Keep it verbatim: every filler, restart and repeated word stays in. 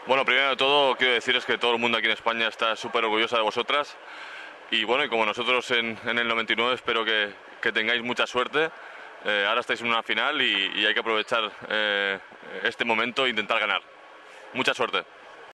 Bueno, primero de todo quiero deciros que todo el mundo aquí en España está súper orgullosa de vosotras y bueno, y como nosotros en, en el noventa y nueve espero que, que tengáis mucha suerte. Eh, ahora estáis en una final y, y hay que aprovechar eh, este momento e intentar ganar. Mucha suerte.